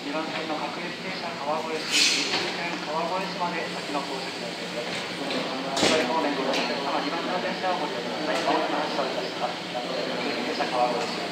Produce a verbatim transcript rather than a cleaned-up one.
にばん線の各駅停車川越市、一線川越市まで先の高速の予定です。左方面のお客様にばん線の電車をご利用ください。まもなく発車いたします。各駅停車川越市。